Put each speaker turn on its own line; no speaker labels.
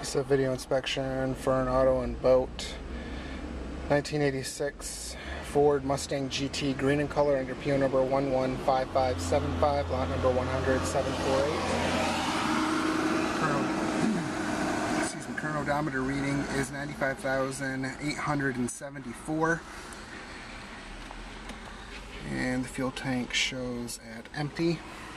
It's a video inspection for an auto and boat. 1986 Ford Mustang GT, green in color, under PO number 115575, lot number 100,748. Current odometer reading is 95,874. And the fuel tank shows at empty.